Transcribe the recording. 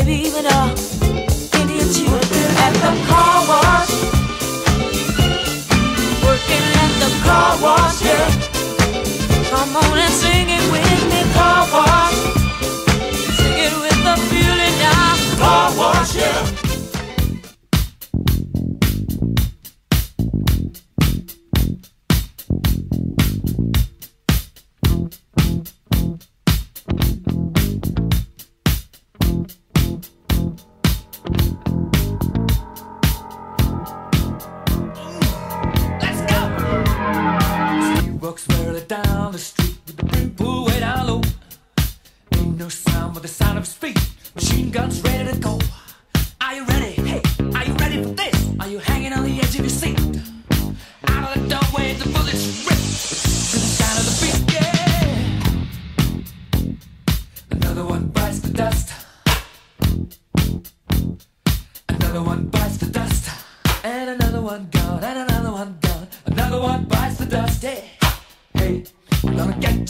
leaving a Indian chick at the car wash. Working at the car wash, yeah. Come on and sing it with me, car wash. Sing it with the feeling now, car wash, yeah. Walks barely down the street with the brim pulled way down low. Ain't no sound but the sound of his feet. Machine guns ready to go. Are you ready? Hey, are you ready for this? Are you hanging on the edge of your seat? Out of the doorway, the bullets